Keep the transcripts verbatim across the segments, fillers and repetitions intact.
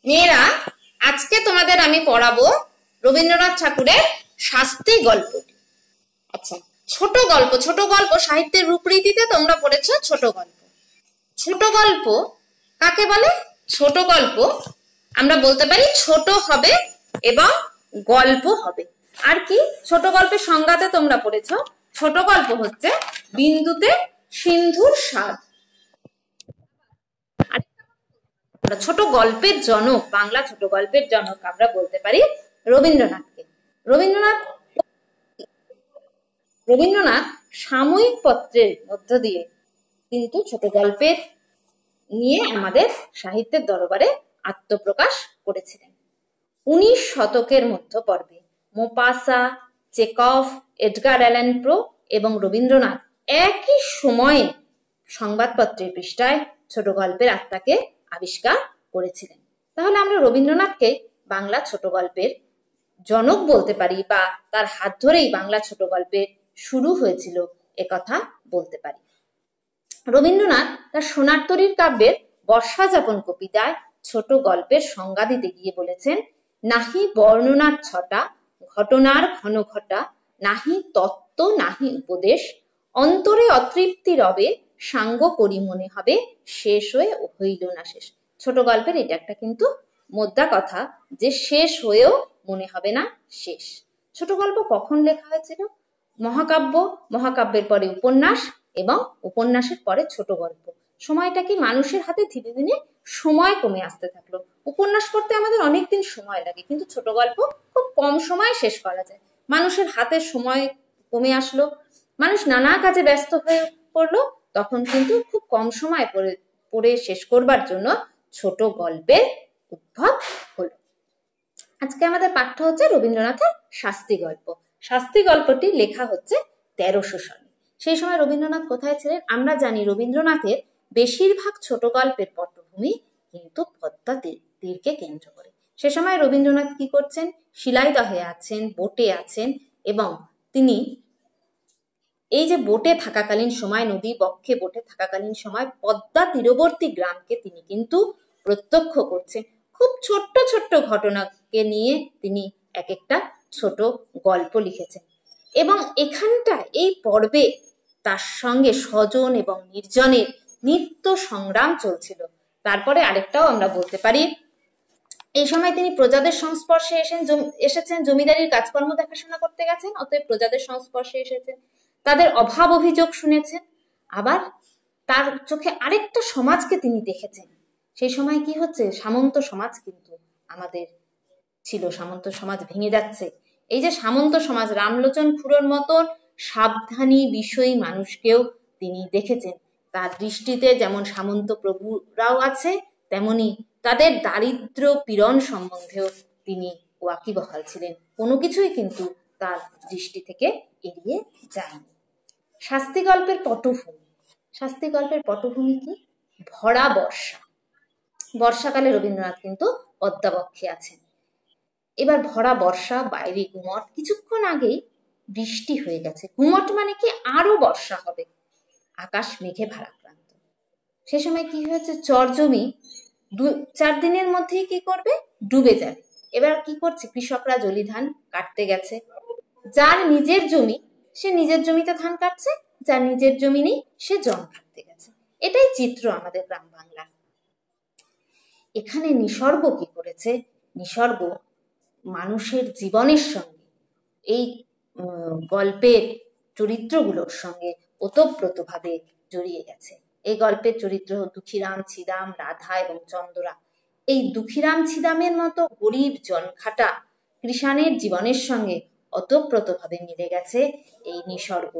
মেয়েরা, আজকে তোমাদের আমি পড়াবো রবীন্দ্রনাথ ঠাকুরের শাস্তি গল্পটি। আচ্ছা, ছোট গল্প ছোট গল্প সাহিত্যের রূপরীতিতে তোমরা পড়েছো ছোট গল্প। ছোট গল্প কাকে বলে? ছোট গল্প আমরা বলতে পারি ছোট হবে এবং গল্প হবে। আর কি ছোট গল্পের সংজ্ঞাতে তোমরা পড়েছো, ছোট গল্প হচ্ছে বিন্দুতে সিন্ধুর স্বাদ। ছোট গল্পের জনক, বাংলা ছোট গল্পের জনক আমরা বলতে পারি রবীন্দ্রনাথকে। রবীন্দ্রনাথ রবীন্দ্রনাথ সাময়িক পত্রের মধ্য দিয়ে কিন্তু ছোট গল্পের নিয়ে আমাদের সাহিত্যের দরবারে আত্মপ্রকাশ করেছিলেন। উনিশ শতকের মধ্য পর্বে মোপাসা, চেকভ, এডগার অ্যালান পো এবং রবীন্দ্রনাথ একই সময়ে সংবাদপত্রের পৃষ্ঠায় ছোট গল্পের আত্মাকে আবিষ্কার করেছিলেন। তাহলে আমরা রবীন্দ্রনাথকে বাংলা ছোট গল্পের জনক বলতে পারি, বা তার হাত ধরেই বাংলা ছোট গল্পের শুরু হয়েছিল একথা বলতে পারি। রবীন্দ্রনাথ তার সোনার তরীর কাব্যের বর্ষা যাপন কবিতায় ছোট গল্পের সংজ্ঞা দিতে গিয়ে বলেছেন, নাহি বর্ণনার ছটা, ঘটনার ঘন ঘটা, নাহি তত্ত্ব নাহি উপদেশ, অন্তরে অতৃপ্তি রবে, সাঙ্গ করি মনে হবে, শেষ হয়ে হইল না শেষ। ছোট গল্পের এটা একটা কিন্তু মোদ্দা কথা, যে শেষ হয়েও মনে হবে না শেষ। ছোট গল্প কখন লেখা হয়েছিল? মহাকাব্য, মহাকাব্যের পরে উপন্যাস এবং উপন্যাসের পরে ছোট গল্প। সময়টা কি মানুষের হাতে ধীরে ধীরে সময় কমে আসতে থাকলো। উপন্যাস পড়তে আমাদের অনেকদিন সময় লাগে, কিন্তু ছোট গল্প খুব কম সময়ে শেষ করা যায়। মানুষের হাতে সময় কমে আসলো, মানুষ নানা কাজে ব্যস্ত হয়ে পড়লো, তখন কিন্তু খুব কম সময় পড়ে পড়ে শেষ করবার জন্য ছোট গল্পের উদ্ভব হলো। আজকে আমাদের পাঠ্য হচ্ছে রবীন্দ্রনাথের শাস্তি গল্প। শাস্তি গল্পটি লেখা হচ্ছে তেরোশো সালে। সেই সময় রবীন্দ্রনাথ কোথায় ছিলেন? আমরা জানি রবীন্দ্রনাথের বেশিরভাগ ছোট গল্পের পটভূমি কিন্তু পদ্মা তীরকে কেন্দ্র করে। সে সময় রবীন্দ্রনাথ কি করছেন? শিলাইদহে আছেন, বোটে আছেন, এবং তিনি এই যে বোটে থাকাকালীন সময়, নদী বক্ষে বোটে থাকাকালীন সময় পদ্মা তীরবর্তী গ্রামকে তিনি কিন্তু প্রত্যক্ষ করছেন। খুব ছোট্ট ছোট্ট ঘটনাকে নিয়ে তিনি এক একটা ছোট গল্প লিখেছেন, এবং এখানটা এই পর্বে তার সঙ্গে স্বজন এবং নির্জনের নিত্য সংগ্রাম চলছিল। তারপরে আরেকটাও আমরা বলতে পারি, এই সময় তিনি প্রজাদের সংস্পর্শে এসেছেন এসেছেন জমিদারির কাজকর্ম দেখাশোনা করতে গেছেন, অতএব প্রজাদের সংস্পর্শে এসেছেন, তাদের অভাব অভিযোগ শুনেছেন। আবার তার চোখে আরেকটা সমাজকে তিনি দেখেছেন। সেই সময় কি হচ্ছে? সামন্ত সমাজ কিন্তু আমাদের ছিল, সামন্ত সমাজ ভেঙে যাচ্ছে। এই যে সামন্ত সমাজ, রামলোচন খুড়োর মতন সাবধানী বিষয়ী মানুষকেও তিনি দেখেছেন। তার দৃষ্টিতে যেমন সামন্ত প্রভুরাও আছে, তেমনি তাদের দারিদ্র পীড়ন সম্বন্ধেও তিনি ওয়াকিবহাল ছিলেন। কোনো কিছুই কিন্তু তার দৃষ্টি থেকে এড়িয়ে যায়নি। শাস্তি গল্পের পটভূমি, শাস্তি গল্পের পটভূমি কি? ভরা বর্ষা। বর্ষাকালে রবীন্দ্রনাথ কিন্তু পদ্মাবক্ষে আছেন। এবার ভরা বর্ষা, বাইরে গুমট, কিছুক্ষণ আগেই বৃষ্টি হয়ে গেছে। গুমট মানে কি? আরো বর্ষা হবে, আকাশ মেঘে ভারাক্রান্ত। সে সময় কি হয়েছে? চর জমি দু চার দিনের মধ্যেই কি করবে? ডুবে যাবে। এবার কি করছে? কৃষকরা জলি ধান কাটতে গেছে। যার নিজের জমি, সে নিজের জমিতে ধান কাটছে, যার নিজের জমি নেই সে জল কাটতে গেছে। এটাই চিত্র আমাদের গ্রাম বাংলার। এখানে নিসর্গ কি করেছে? নিসর্গ মানুষের জীবনের সঙ্গে, এই গল্পের চরিত্রগুলোর সঙ্গে ওতপ্রোতভাবে জড়িয়ে গেছে। এই গল্পের চরিত্র দুঃখীরাম, ছিদাম, রাধা এবং চন্দরা। এই দুঃখীরাম ছিদামের মতো গরিব জনখাটা কৃষাণের জীবনের সঙ্গে ওতপ্রোতভাবে মিলে গেছে এই নিসর্গ।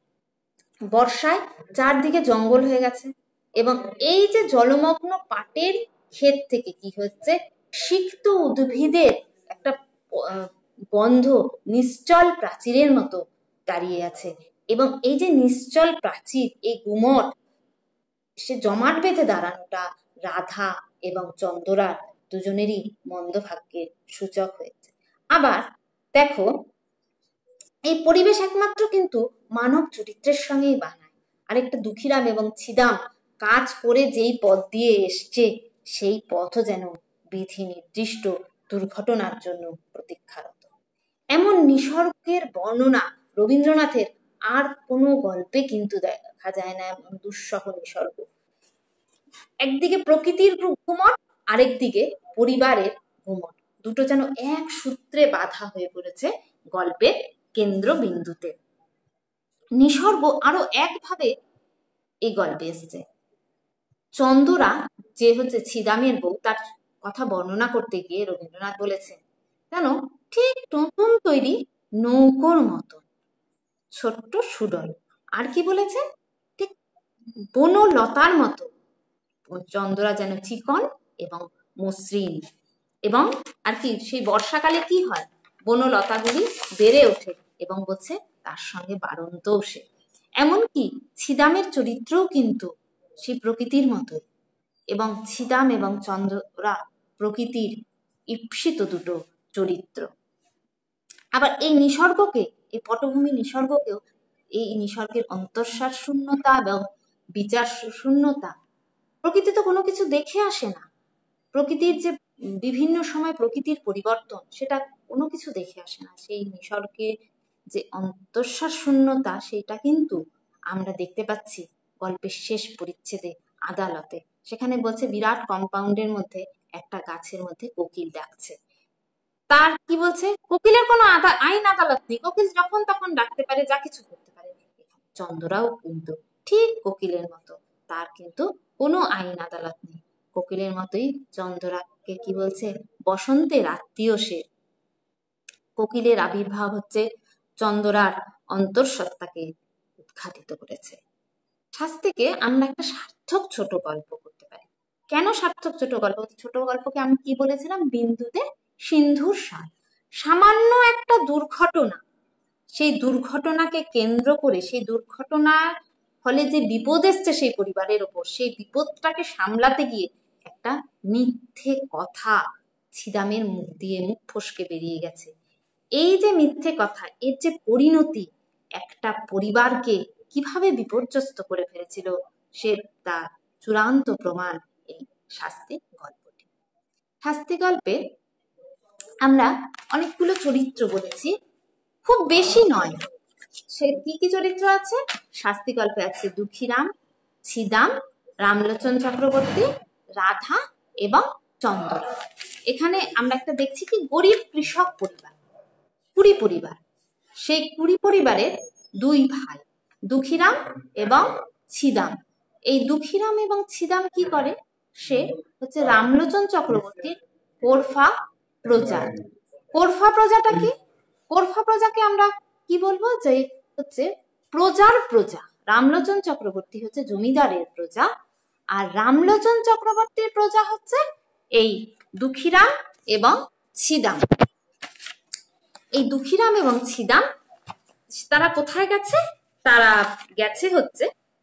বর্ষায় চারদিকে জঙ্গল হয়ে গেছে, এবং এই যে জলমগ্ন পাটের ক্ষেত থেকে কি হচ্ছে? সিক্ত উদ্ভিদের একটা গন্ধ নিশ্চল প্রাচীরের মতো দাঁড়িয়ে আছে, এবং এই যে নিশ্চল প্রাচীর, এই গুমট, সে জমাট বেঁধে দাঁড়ানোটা রাধা এবং চন্দরার দুজনেরই মন্দ ভাগ্যের সূচক হয়েছে। আবার দেখো, এই পরিবেশ একমাত্র কিন্তু মানব চরিত্রের সঙ্গেই বানায়। আরেকটা দুঃখীরাম এবং ছিদাম কাজ করে যেই পথ দিয়ে এসছে, সেই পথও যেন বিধি নির্দিষ্ট দুর্ঘটনার জন্য প্রতীক্ষারত। এমন নিসর্গের বর্ণনা রবীন্দ্রনাথের আর কোনো গল্পে কিন্তু দেখা যায় না। এমন দুঃসহ নিসর্গ, একদিকে প্রকৃতির ঘুমট, আরেকদিকে পরিবারের ঘুমট, দুটো যেন এক সূত্রে বাঁধা হয়ে পড়েছে গল্পের কেন্দ্রবিন্দুতে। নিসর্গ আরো একভাবে এই গল্পে এসছে। চন্দরা যে হচ্ছে ছিদামের বউ, তার কথা বর্ণনা করতে গিয়ে রবীন্দ্রনাথ বলেছেন যেন ঠিক নতুন তৈরি নৌকোর মতো ছোট্ট সুডল। আর কি বলেছেন, ঠিক বনলতার মতো চন্দরা যেন চিকন এবং মসৃণ। এবং আর কি সেই বর্ষাকালে কি হয়, বনলতাগুলি বেড়ে ওঠে এবং বলছে তার সঙ্গে বাড়ন্তও সে। এমনকি ছিদামের চরিত্রও কিন্তু সেই প্রকৃতির মতোই, এবং ছিদাম এবং চন্দরা প্রকৃতির ঈপ্সিত দুটো চরিত্র। আবার এই নিসর্গকে, এই পটভূমি নিসর্গকেও, এই নিসর্গের অন্তঃসার শূন্যতা এবং বিচার শূন্যতা, প্রকৃতি তো কোনো কিছু দেখে আসে না, প্রকৃতির যে বিভিন্ন সময় প্রকৃতির পরিবর্তন সেটা কোনো কিছু দেখে আসে না। সেই নিসর্গের যে অন্তঃসার শূন্যতা সেটা কিন্তু আমরা দেখতে পাচ্ছি গল্পের শেষ পরিচ্ছেদে আদালতে। সেখানে বলছে বিরাট কম্পাউন্ডের মধ্যে একটা গাছের মধ্যে কোকিল ডাকছে। তার কি বলছে, কোকিলের কোনো আইন আদালত নেই, কোকিল যখন তখন ডাকতে পারে, যা কিছু করতে পারে। চন্দরাও কিন্তু ঠিক কোকিলের মতো, তার কিন্তু কোনো আইন আদালত নেই। কোকিলের মতোই চন্দরাকে কি বলছে, বসন্তের আত্মীয় সে। কোকিলের আবির্ভাব হচ্ছে চন্দরার অন্তঃসত্ত্বাকে উদ্ঘাটিত করেছে। শাস্তিকে আমরা একটা সার্থক ছোট গল্প করতে পারি। কেন সার্থক ছোট গল্প? ছোট গল্পকে আমি কি বলেছিলাম, বিন্দুতে সিন্ধুর স্বাদ। সামান্য একটা দুর্ঘটনা, সেই দুর্ঘটনাকে কেন্দ্র করে, সেই দুর্ঘটনার ফলে যে বিপদ এসছে সেই পরিবারের ওপর, সেই বিপদটাকে সামলাতে গিয়ে একটা মিথ্যে কথা ছিদামের মুখ দিয়ে মুখ ফসকে বেরিয়ে গেছে। এই যে মিথ্যে কথা, এর যে পরিণতি একটা পরিবারকে কিভাবে বিপর্যস্ত করে ফেলেছিল, সে তার চূড়ান্ত প্রমাণ এই শাস্তি গল্পটি। শাস্তি গল্পে আমরা অনেকগুলো চরিত্র বলেছি, খুব বেশি নয়। সে কি কি চরিত্র আছে শাস্তি গল্পে? আছে দুঃখীরাম, ছিদাম, রামলোচন চক্রবর্তী, রাধা এবং চন্দরা। এখানে আমরা একটা দেখছি কি গরিব কৃষক পরিবার, কুড়ি পরিবার। সেই কুড়ি পরিবারের দুই ভাই দুঃখীরাম এবং ছিদাম। এই দুঃখীরাম এবং ছিদাম কি করে, সে হচ্ছে রামলোচন চক্রবর্তীর কোরফা প্রজা। কোরফা প্রজাটা কি? কোরফা প্রজাকে আমরা কি বলবো, যে হচ্ছে প্রজার প্রজা। রামলোচন চক্রবর্তী হচ্ছে জমিদারের প্রজা, আর রামলোচন চক্রবর্তীর প্রজা হচ্ছে এই দুঃখীরাম এবং ছিদাম। এই দুঃখীরাম এবং ছিদাম তারা কোথায় গেছে? তারা গেছে হচ্ছে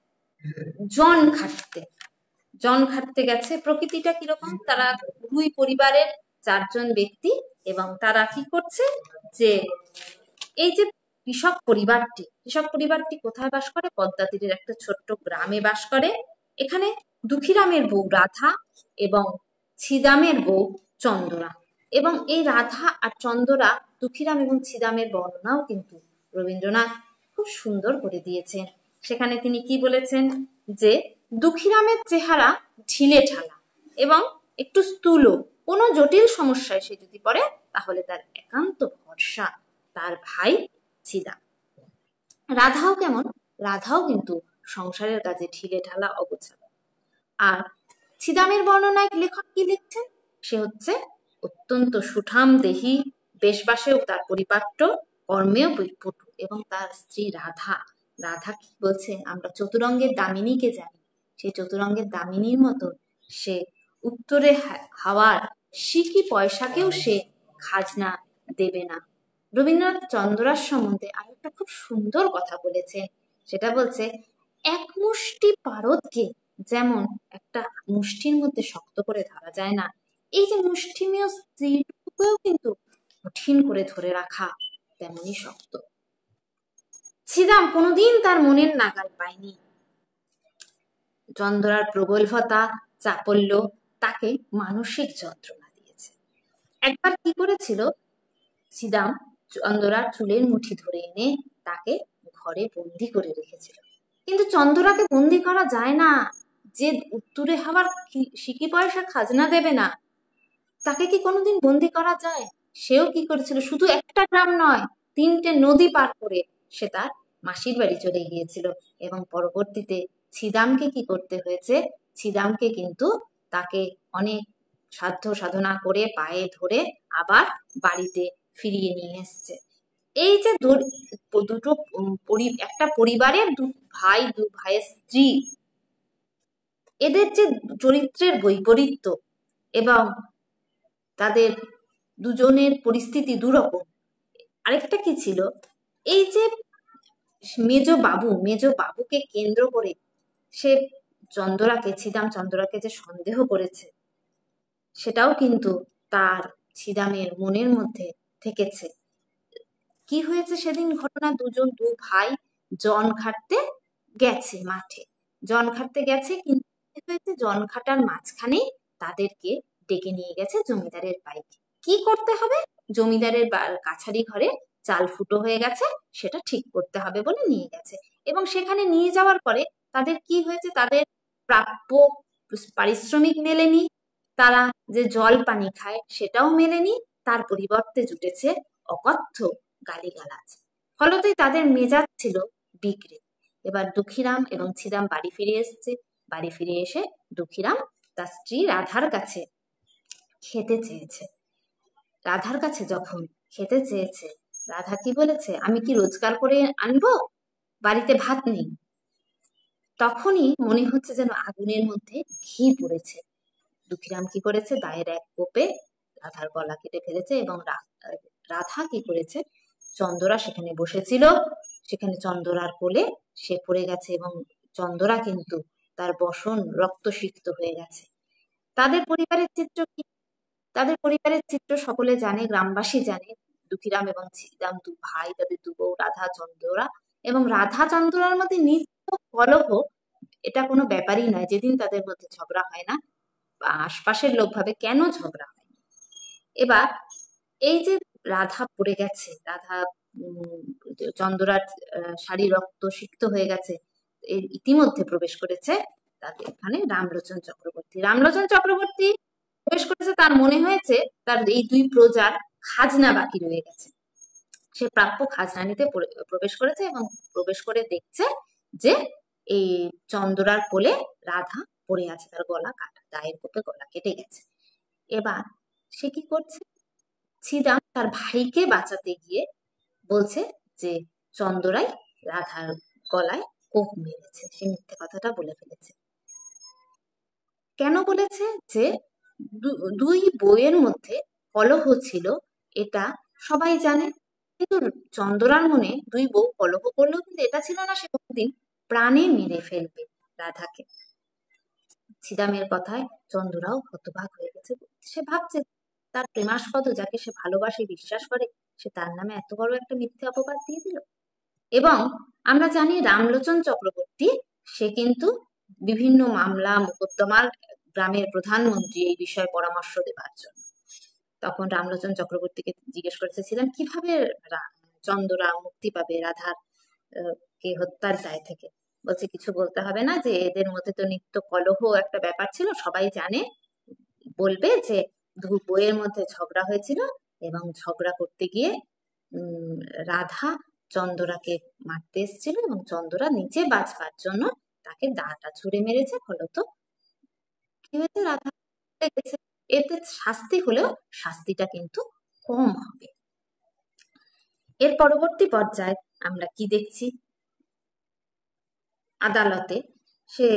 জন খাটতে। জন খাটতে গেছে। প্রকৃতিটা কিরকম, তারা দুই পরিবারের চারজন ব্যক্তি, এবং তারা কি করছে, যে এই যে কৃষক পরিবারটি, কৃষক পরিবারটি কোথায় বাস করে? পদ্মা তীরের একটা ছোট্ট গ্রামে বাস করে। এখানে দুঃখীরামের বউ রাধা এবং ছিদামের বউ চন্দরা। এবং এই রাধা আর চন্দরা, দুঃখীরাম এবং ছিদামের বর্ণনাও কিন্তু রবীন্দ্রনাথ খুব সুন্দর করে দিয়েছেন। সেখানে তিনি কি বলেছেন, যে দুঃখীরামের চেহারা ঢিলে ঢালা এবং একটু স্থূল, কোনো জটিল সমস্যায় সে যদি পড়ে তাহলে তার একান্ত ভরসা তার ভাই ছিদাম। রাধাও কেমন? রাধাও কিন্তু সংসারের কাজে ঢিলে ঢালা, অগোছালো। আর ছিদামের বর্ণনায় লেখক কি লিখছেন, সে হচ্ছে অত্যন্ত সুঠাম দেহী, বেশবাসেও তার পরিপাট্য, কর্মেও পটু। এবং তার স্ত্রী রাধা, রাধা কি বলছে, আমরা চতুরঙ্গের দামিনীকে জানি, সেই চতুরঙ্গের দামিনীর মতো সে উত্তরে হাওয়ার সিকি পয়সাকেও সে খাজনা দেবে না। রবীন্দ্রনাথ চন্দরার সম্বন্ধে আর একটা খুব সুন্দর কথা বলেছেন, সেটা বলছে এক মুষ্টি পারদকে যেমন একটা মুষ্টির মধ্যে শক্ত করে ধরা যায় না, এই যে মুষ্টিমেয় স্ত্রীটুকুকেও কিন্তু কঠিন করে ধরে রাখা তেমনি শক্ত। ছিদাম কোনোদিন তার মনের নাগাল পায়নি। চন্দরার প্রগল্ভতা, চাপল্য তাকে মানসিক যন্ত্রণা দিয়েছে। একবার কি করেছিল, ছিদাম চন্দরার চুলের মুঠি ধরে এনে তাকে ঘরে বন্দি করে রেখেছিল। কিন্তু চন্দরাকে বন্দি করা যায় না, যে উত্তুরে হওয়ার সিকি পয়সা খাজনা দেবে না, তাকে কি কোনোদিন বন্দি করা যায়? সেও কি করেছিল, শুধু একটা গ্রাম নয়, তিনটে নদী পার করে সে তার মাসির বাড়ি চলে গিয়েছিল। এবং পরবর্তীতে ছিদামকে কি করতে হয়েছে, ছিদামকে কিন্তু তাকে অনেক সাধ্য সাধনা করে পায়ে ধরে আবার বাড়িতে ফিরিয়ে নিয়ে এসছে। এই যে দুটো একটা পরিবারের দু ভাই দু ভাইয়ের স্ত্রী, এদের যে চরিত্রের বৈপরীত্য এবং তাদের দুজনের পরিস্থিতি দুরকম। আরেকটা কি ছিল, এই যে মেজ বাবু মেজ বাবুকে কেন্দ্র করে সে চন্দরাকে ছিদাম চন্দরাকে যে সন্দেহ করেছে, সেটাও কিন্তু তার ছিদামের মনের মধ্যে থেকেছে। কি হয়েছে সেদিন ঘটনা, দুজন দু ভাই জন খাটতে গেছে মাঠে, জন খাটতে গেছে, কিন্তু হয়েছে জন খাটার মাঝখানেই তাদেরকে ডেকে নিয়ে গেছে জমিদারের বাড়িতে। কি করতে হবে, জমিদারের কাছারি ঘরে চাল ফুটো হয়ে গেছে, সেটা ঠিক করতে হবে বলে নিয়ে গেছে। এবং সেখানে নিয়ে যাওয়ার পরে তাদের কি হয়েছে, তাদের প্রাপ্য পারিশ্রমিক মেলেনি, তারা যে জল পানি খায় সেটাও মেলেনি, তার পরিবর্তে জুটেছে অকথ্য গালিগালাজ। ফলতই তাদের মেজাজ ছিল বিগড়ে। এবার দুঃখীরাম এবং ছিদাম বাড়ি ফিরে এসছে। বাড়ি ফিরে এসে দুঃখীরাম তার স্ত্রী রাধার কাছে খেতে চেয়েছে। রাধার কাছে যখন খেতে চেয়েছে, রাধা কি বলেছে, আমি কি রোজগার করে আনবো, বাড়িতে ভাত নেই। তখনই মনে হচ্ছে যেন আগুনের মধ্যে ঘি পড়েছে। দুঃখীরাম কি করেছে, দায়ের এক কোপে রাধার গলা কেটে ফেলেছে। এবং রাধা কি করেছে, চন্দরা সেখানে বসেছিল, সেখানে চন্দরার কোলে সে পড়ে গেছে এবং চন্দরা কিন্তু তার বসন রক্তসিক্ত হয়ে গেছে। তাদের পরিবারের চিত্র কি, তাদের পরিবারের চিত্র সকলে জানে, গ্রামবাসী জানে। দুঃখীরাম এবং ছিদাম দু ভাই, তাদের দু বউ রাধা চন্দরা, এবং রাধা চন্দরার মধ্যে নিত্য কলহ, এটা কোনো ব্যাপারই নয় যেদিন তাদের মধ্যে ঝগড়া হয় না। আশপাশের লোক ভাবে কেন ঝগড়া হয়। এবার এই যে রাধা পড়ে গেছে, রাধা চন্দরার শাড়ি রক্ত সিক্ত হয়ে গেছে, এর ইতিমধ্যে প্রবেশ করেছে তাদের এখানে রামলোচন চক্রবর্তী। রামলোচন চক্রবর্তী প্রবেশ করেছে, তার মনে হয়েছে তার এই দুই প্রজার খাজনা বাকি রয়ে গেছে। সে প্রাপ্য খাজনা নিতে প্রবেশ করেছে এবং প্রবেশ করে দেখছে যে এই চন্দরার কোলে রাধা পড়ে আছে, তার গলা কাটা, দায়ের কোপে গলা কেটে গেছে। এবার সে কি করছে, ছিদাম তার ভাইকে বাঁচাতে গিয়ে বলছে যে চন্দরাই রাধার গলায় কোপ মেরেছে। সে মিথ্যে কথাটা বলে ফেলেছে। কেন বলেছে, যে দুই বউয়ের মধ্যে কলহ ছিল, এটা সবাই জানে। কিন্তু চন্দরার মনে দুই বউ কলহ করলেও কিন্তু এটা ছিল না সে কোনদিন প্রাণে মেরে ফেলবে রাধাকে। ছিদামের কথায় চন্দরাও হতবাক হয়ে গেছে। সে ভাবছে তার প্রেমাস্পদ, যাকে সে ভালোবাসে বিশ্বাস করে, সে তার নামে এত বড় একটা মিথ্যে অপবাদ দিয়ে দিল। এবং আমরা জানি রামলোচন চক্রবর্তী সে কিন্তু বিভিন্ন মামলা মোকদ্দমার গ্রামের প্রধানমন্ত্রী এই বিষয়ে পরামর্শ দেবার জন্য। তখন রামলোচন চক্রবর্তীকে জিজ্ঞেস করেছিলাম কিভাবে চন্দরা মুক্তি পাবে রাধার কে হত্যার দায় থেকে। বলছে কিছু বলতে হবে না, যে এদের মধ্যে তো নিত্য কলহ একটা ব্যাপার ছিল, সবাই জানে, বলবে যে দু বইয়ের মধ্যে ঝগড়া হয়েছিল এবং ঝগড়া করতে গিয়ে উম রাধা চন্দরাকে মারতে এসেছিল এবং চন্দরা নিচে বাঁচবার জন্য তাকে দাটা ছুঁড়ে মেরেছে, ফলত কি হয়েছে, রাধা গেছে। এতে শাস্তি হলেও শাস্তিটা কিন্তু কম হবে। এর পরবর্তী পর্যায়ে আমরা কি দেখছি, আদালতে সে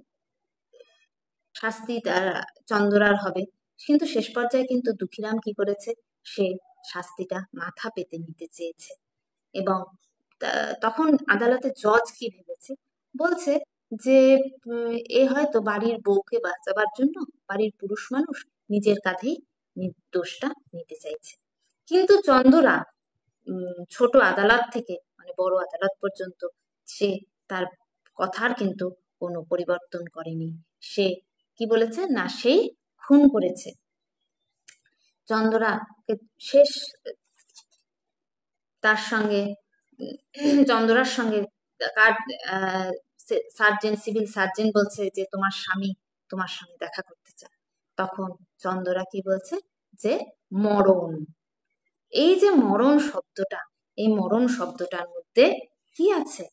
শাস্তি তার চন্দরার হবে, কিন্তু শেষ পর্যায়ে কিন্তু দুঃখীরাম কি করেছে, সে শাস্তিটা মাথা পেতে নিতে চেয়েছে। এবং তখন আদালতে জজ কি ভেবেছে, বলছে যে এ হয়তো বাড়ির বউকে বাঁচাবার জন্য, বাড়ির পুরুষ মানুষ, নিজের কাঁধেই দোষটা নিতে চাইছে। কিন্তু চন্দরা ছোট আদালত থেকে মানে বড় আদালত পর্যন্ত সে তার কথার কিন্তু কোনো পরিবর্তন করেনি। সে কি বলেছে না, সেই খুন করেছে। চন্দরাকে শেষ তার সঙ্গে চন্দরার সঙ্গে সার্জেন্ট সিভিল সার্জেন্ট বলছে যে তোমার স্বামী তোমার সঙ্গে দেখা করতে চায়। তখন চন্দরা কি বলছে যে মরণ। এই যে মরণ শব্দটা, এই মরণ শব্দটার মধ্যে কি আছে?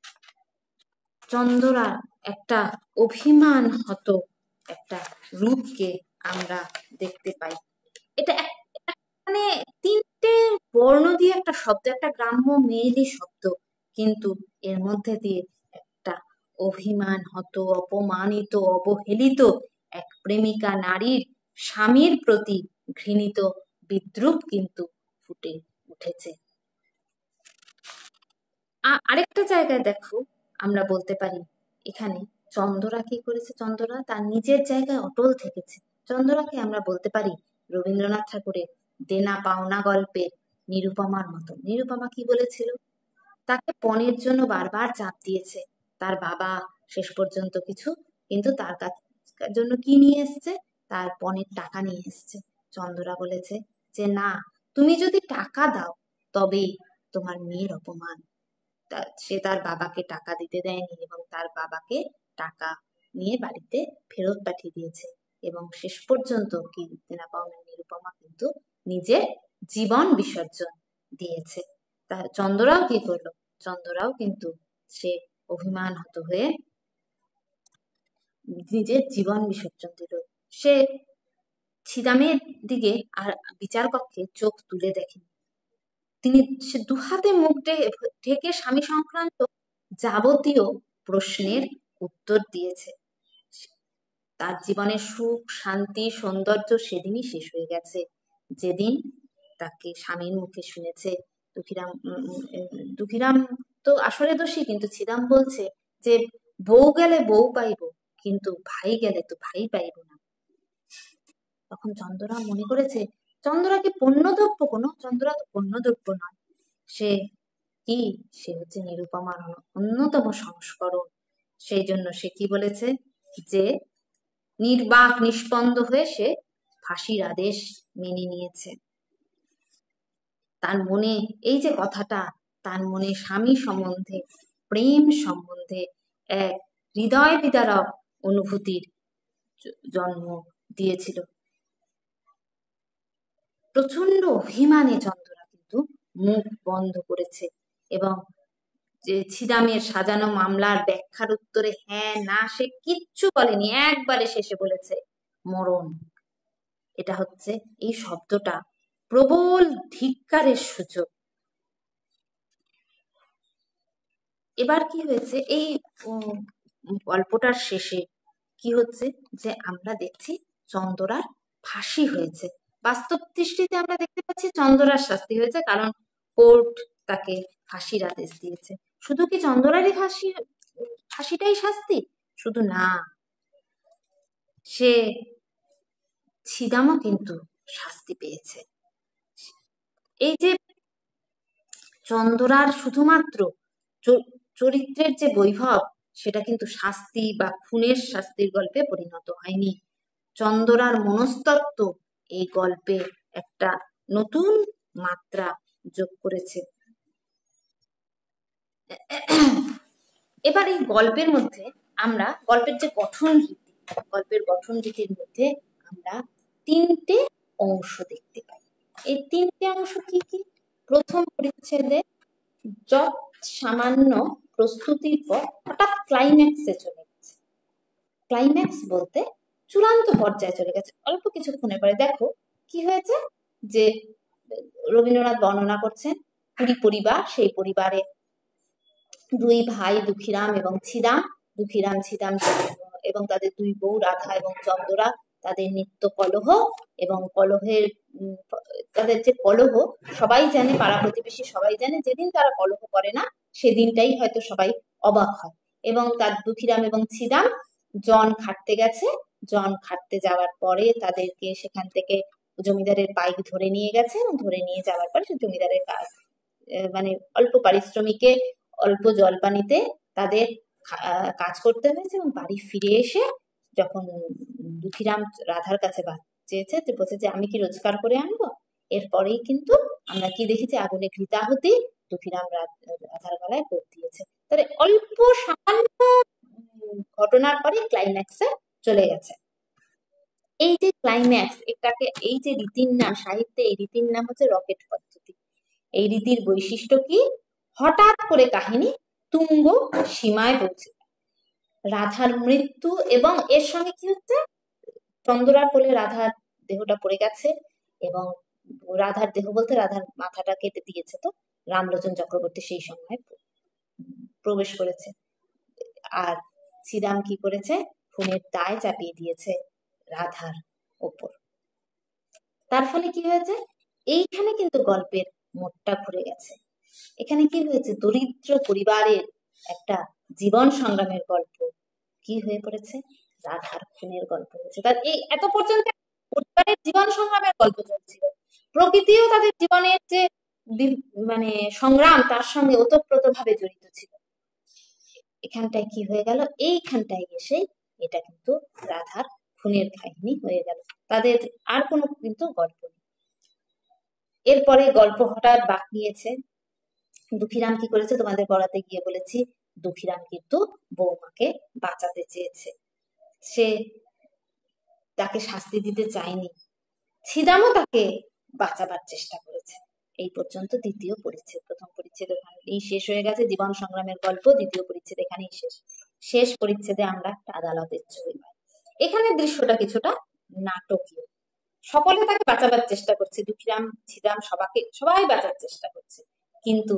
চন্দরার একটা অভিমান হত একটা রূপকে আমরা দেখতে পাই। এটা মানে তিনটে বর্ণ দিয়ে একটা শব্দ, একটা গ্রাম্য মেয়েলি শব্দ, কিন্তু এর মধ্যে দিয়ে একটা অভিমান হত, অপমানিত, অবহেলিত এক প্রেমিকা নারীর স্বামীর প্রতি ঘৃণিত বিদ্রুপ কিন্তু ফুটে উঠেছে। আরেকটা জায়গায় দেখো, আমরা বলতে পারি এখানে চন্দরা কি করেছে? চন্দরা তার নিজের জায়গায় অটল থেকেছে। চন্দরাকে আমরা বলতে পারি রবীন্দ্রনাথ ঠাকুরের দেনা পাওনা গল্পের নিরুপমার মতো। নিরুপমা কি বলেছিল? তাকে পণের জন্য বারবার চাপ দিয়েছে তার বাবা, শেষ পর্যন্ত কিছু কিন্তু তার জন্য কি নিয়ে এসছে? তার পণের টাকা নিয়ে এসছে। চন্দরা বলেছে যে না, তুমি যদি টাকা দাও তবেই তোমার মেয়ের অপমান। সে তার বাবাকে টাকা দিতে দেয়নি এবং তার বাবাকে টাকা নিয়ে বাড়িতে ফেরত পাঠিয়ে দিয়েছে। এবং শেষ পর্যন্ত কি দেনা পাওনা নিরুপমা কিন্তু নিজের জীবন বিসর্জন দিয়েছে। তা চন্দরাও কি করলো? চন্দরাও কিন্তু সে অভিমান হত হয়ে নিজের জীবন বিসর্জন দিল। সে ছিদামের দিকে আর বিচার কক্ষে চোখ তুলে দেখেনি। তিনি সে দুহাতে মুখ ঢেকে স্বামী সংক্রান্ত যাবতীয় প্রশ্নের উত্তর দিয়েছে। তার জীবনের সুখ, শান্তি, সৌন্দর্য সেদিনই শেষ হয়ে গেছে যেদিন তাকে স্বামীর মুখে শুনেছে। দুঃখীরাম দুঃখীরাম তো আসলে দোষী, কিন্তু ছিদাম বলছে যে বউ গেলে বউ পাইব, কিন্তু ভাই গেলে তো ভাই পাইব না। তখন চন্দরা মনে করেছে চন্দরা কি পণ্যদ্রব্য কোনো? চন্দরা তো পণ্যদ্রব্য নয়, সে কি? সে হচ্ছে নিরুপমার অন্যতম সংস্করণ। সেই জন্য সে কি বলেছে? যে নির্বাক নিষ্পন্দ হয়ে সে ফাঁসির আদেশ মেনে নিয়েছে। তার মনে এই যে কথাটা, তার মনে স্বামী সম্বন্ধে, প্রেম সম্বন্ধে এক হৃদয় বিদারক অনুভূতির জন্ম দিয়েছিল। প্রচন্ড অভিমানে চন্দরা কিন্তু মুখ বন্ধ করেছে এবং যে ছিদামের সাজানো মামলার ব্যাখ্যার উত্তরে হ্যাঁ না সে কিচ্ছু বলেনি। একবারে শেষে বলেছে মরণ। এটা হচ্ছে এই শব্দটা প্রবল ধিক্কারের সূচক। এবার কি হয়েছে? এই গল্পটার শেষে কি হচ্ছে যে আমরা দেখছি চন্দরার ফাঁসি হয়েছে। বাস্তব দৃষ্টিতে আমরা দেখতে পাচ্ছি চন্দরার শাস্তি হয়েছে, কারণ কোর্ট তাকে ফাঁসির আদেশ দিয়েছে। শুধু কি চন্দরারই ফাঁসি ফাঁসিটাই শাস্তি? শুধু না, সে ছিদামও কিন্তু শাস্তি পেয়েছে। এই যে চন্দরার শুধুমাত্র চরিত্রের যে বৈভব, সেটা কিন্তু শাস্তি বা খুনের শাস্তির গল্পে পরিণত হয়নি। চন্দরার মনস্তত্ত্ব এই গল্পে একটা নতুন মাত্রা যোগ করেছে। এবার এই গল্পের মধ্যে আমরা গল্পের যে গঠন রীতি, গল্পের গঠন রীতির মধ্যে আমরা তিনটে অংশ দেখতে পাই। এই তিনটে অংশ কি কি? প্রথম পরিচ্ছেদে যত সামান্য প্রস্তুতির পর হঠাৎ ক্লাইম্যাক্সে চলে গেছে। ক্লাইম্যাক্স বলতে চূড়ান্ত পর্যায়ে চলে গেছে অল্প কিছুক্ষণের পরে। দেখো কি হয়েছে, যে রবীন্দ্রনাথ বর্ণনা করছেন পুরী পরিবার, সেই পরিবারে দুই ভাই দুঃখীরাম এবং ছিদাম। দুঃখীরাম ছিদাম এবং তাদের দুই বউ রাধা এবং চন্দরা, তাদের নিত্য কলহ এবং কলহের তাদের যে কলহ সবাই জানে, পাড়া প্রতিবেশী সবাই জানে। যেদিন তারা কলহ করে না সেদিনটাই হয়তো সবাই অবাক হয়। এবং তার দুঃখীরাম এবং ছিদাম জন খাটতে গেছে। জন খাটতে যাওয়ার পরে তাদেরকে সেখান থেকে জমিদারের বাইক ধরে নিয়ে গেছে এবং ধরে নিয়ে যাওয়ার পরে সে জমিদারের কাজ মানে অল্প পারিশ্রমিকে অল্প জলপানিতে তাদের কাজ করতে হয়েছে। এবং বাড়ি ফিরে এসে যখন দুঃখীরাম রাধার কাছে চেয়েছে, যে বলছে যে আমি কি রোজগার করে আনবো। এরপরেই কিন্তু আমরা কি দেখেছি, আগুনে ঘৃতাহুতি দুঃখীরাম রাধার গলায় কোপ দিয়েছে। তাহলে অল্প সামান্য ঘটনার পরে ক্লাইম্যাক্সে চলে গেছে। এই যে ক্লাইম্যাক্স, এটাকে এই যে রীতির নাম, সাহিত্যে এই রীতির নাম হচ্ছে রকেট পদ্ধতি। এই রীতির বৈশিষ্ট্য কি, হঠাৎ করে কাহিনী তুঙ্গ সীমায় পৌঁছে, রাধার মৃত্যু এবং এর সঙ্গে কি হচ্ছে, চন্দ্রার কোলে রাধার দেহটা পড়ে গেছে এবং রাধার দেহ বলতে রাধার মাথাটা কেটে দিয়েছে, তো রামলোচন চক্রবর্তী সেই সময় প্রবেশ করেছে। আর শ্রীরাম কি করেছে, খুনের দায় চাপিয়ে দিয়েছে রাধার ওপর। তার ফলে কি হয়েছে, এইখানে কিন্তু গল্পের মোড়টা ঘুরে গেছে। এখানে কি হয়েছে, দরিদ্র পরিবারের একটা জীবন সংগ্রামের গল্প কি হয়ে পড়েছে, রাধার খুনের গল্প হয়েছে। তার এই এত পর্যন্ত পরিবারের জীবন সংগ্রামের গল্প চলছিল, প্রকৃতিও তাদের জীবনের যে মানে সংগ্রাম তার সঙ্গে ওতপ্রোত ভাবে জড়িত ছিল। এখানটায় কি হয়ে গেল, এইখানটায় এসে এটা কিন্তু রাধার খুনের কাহিনী হয়ে গেল, তাদের আর কোনো কিন্তু গল্প নেই। এরপরে গল্প হঠাৎ বাঁক নিয়েছে। দুঃখীরাম কি করেছে, তোমাদের পড়াতে গিয়ে বলেছি, দুঃখীরাম কিন্তু বৌমাকে বাঁচাতে চেয়েছে, সে তাকে শাস্তি দিতে চায়নি, শ্রীরামও তাকে বাঁচাবার চেষ্টা করেছে। এই পর্যন্ত দ্বিতীয় পরিচ্ছেদ। প্রথম পরিচ্ছেদ এখানেই শেষ হয়ে গেছে, জীবন সংগ্রামের গল্প। দ্বিতীয় পরিচ্ছেদ এখানেই শেষ। শেষ পরিচ্ছেদে আমরা একটা আদালতের ছবি পাই। এখানে দৃশ্যটা কিছুটা নাটকীয়, সকলে তাকে বাঁচাবার চেষ্টা করছে, দুঃখীরাম শ্রীরাম সবাইকে সবাই বাঁচার চেষ্টা করছে, কিন্তু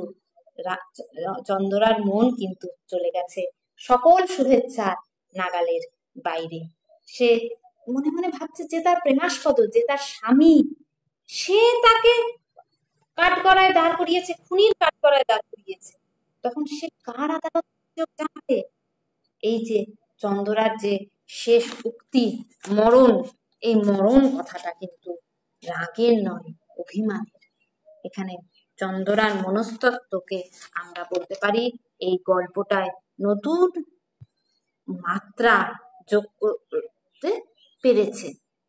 চন্দরার মন কিন্তু চলে গেছে সকল শুভেচ্ছা নাগালের বাইরে। সে মনে মনে ভাবছে যে তার প্রেমাস্পদ, যে তার স্বামী, সে তাকে কাঠগড়ায় দাঁড় করিয়েছে, খুনির কাঠগড়ায় দাঁড় করিয়েছে, তখন সে কার আদালত জানাবে। এই যে চন্দরার যে শেষ উক্তি মরণ, এই মরণ কথাটা কিন্তু রাগের নয়, অভিমানের। এখানে চন্দরার মনস্তত্ত্বকে আমরা বলতে পারি এই গল্পটায় নতুন মাত্রা যোগ করতে পেরেছে।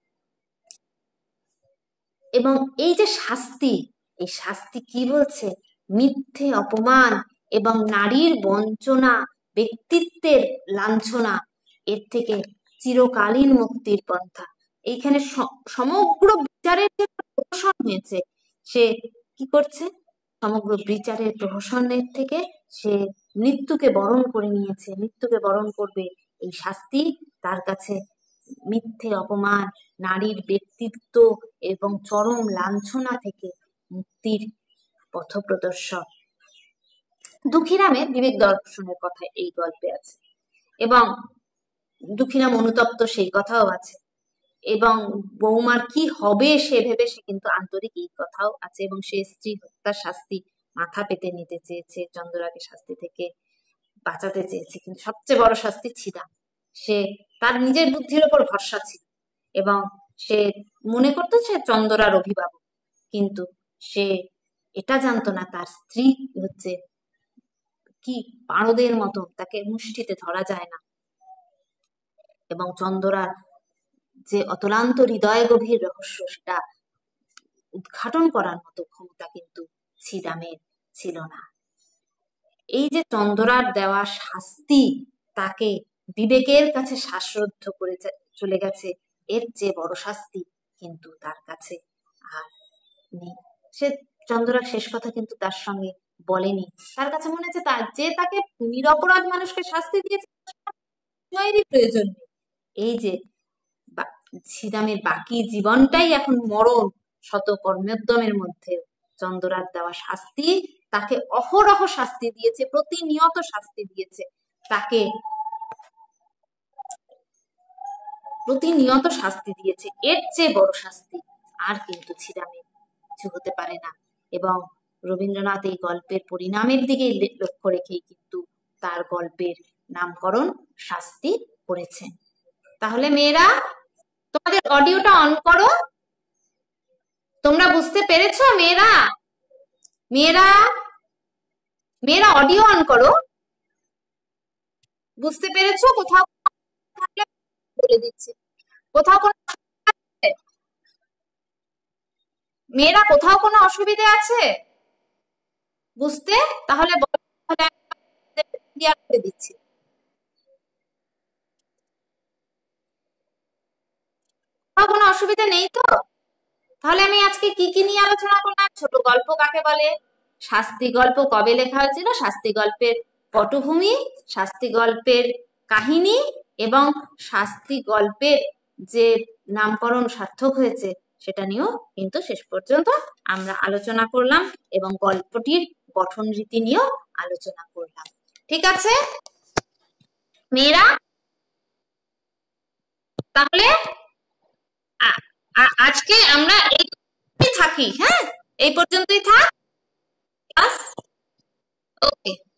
এবং এই যে শাস্তি, এই শাস্তি কি বলছে, মিথ্যে অপমান এবং নারীর বঞ্চনা, ব্যক্তিত্বের লাঞ্ছনা, এর থেকে চিরকালীন মুক্তির পন্থা। এইখানে সমগ্র বিচারের যে প্রহসন হয়েছে, সে কি করছে, সমগ্র বিচারের প্রহসনের থেকে সে মৃত্যুকে বরণ করে নিয়েছে, মৃত্যুকে বরণ করবে। এই শাস্তি তার কাছে মিথ্যে অপমান, নারীর ব্যক্তিত্ব এবং চরম লাঞ্ছনা থেকে মুক্তির পথপ্রদর্শক। দুঃখীরামের বিবেক দর্শনের কথা এই গল্পে আছে এবং দুঃখীরাম অনুতপ্ত সেই কথাও আছে, এবং বৌমার কি হবে সে ভেবে সে কিন্তু আন্তরিক এই কথাও আছে, এবং সে স্ত্রী হত্যার শাস্তি মাথা পেতে নিতে চেয়েছে, চন্দরাকে শাস্তি থেকে বাঁচাতে চেয়েছে, কিন্তু সবচেয়ে বড় শাস্তি শ্রীরাম। সে তার নিজের বুদ্ধির ওপর ভরসা ছিল এবং সে মনে করতো সে চন্দরার অভিভাবক, কিন্তু সে এটা জানতো না তার স্ত্রী হচ্ছে কি পারদের মতো, তাকে মুষ্টিতে ধরা যায় না। এবং চন্দরার যে অতলান্ত হৃদয় গভীর রহস্য, সেটা উদ্ঘাটন করার মতো ক্ষমতা কিন্তু শ্রীরামের ছিল না। এই যে চন্দরার দেওয়া শাস্তি তাকে বিবেকের কাছে শ্বাসরুদ্ধ করে চলে গেছে, এর চেয়ে বড় শাস্তি কিন্তু তার কাছে আর নেই। সে চন্দরার শেষ কথা কিন্তু তার সঙ্গে বলেনি, তার কাছে মনে হচ্ছে তার যে তাকে নিরপরাধ মানুষকে শাস্তি দিয়েছে প্রয়োজন নেই। এই যে শ্রীরামের বাকি জীবনটাই এখন মরণ, শত কর্মোদ্যমের মধ্যে চন্দরার দেওয়া শাস্তি তাকে অহরহ শাস্তি দিয়েছে, প্রতিনিয়ত শাস্তি দিয়েছে, তাকে প্রতিনিয়ত শাস্তি দিয়েছে। এর চেয়ে বড় শাস্তি আর কিন্তু শ্রীরামের কিছু হতে পারে না। এবং রবীন্দ্রনাথ এই গল্পের পরিণামের দিকে লক্ষ্য রেখেই কিন্তু তার গল্পের নামকরণ শাস্তি করেছেন। তাহলে মেয়েরা তোমাদের অডিওটা অন করো। তোমরা বুঝতে পেরেছো মেয়েরা? মেয়েরা মেয়েরা অডিও অন করো। বুঝতে পেরেছো? কোথাও থাকলে বলে দিচ্ছি, কোথাও কোনো মেয়েরা কোথাও কোনো অসুবিধে আছে বুঝতে? তাহলে ক্লিয়ার করে দিচ্ছি। কোথাও কোনো অসুবিধা নেই তো? তাহলে আমি আজকে কি কি নিয়ে আলোচনা করলাম? ছোট গল্প কাকে বলে, শাস্তি গল্প কবে লেখা হয়েছিল, শাস্তি গল্পের পটভূমি, শাস্তি গল্পের কাহিনী এবং শাস্তি গল্পের যে নামকরণ সার্থক হয়েছে সেটা নিয়েও কিন্তু শেষ পর্যন্ত আমরা আলোচনা করলাম এবং গল্পটির গঠন রীতি নিয়েও আলোচনা করলাম। ঠিক আছে মেয়েরা? তাহলে আজকে আমরা এই থাকি, হ্যাঁ এই পর্যন্তই থাক। ওকে।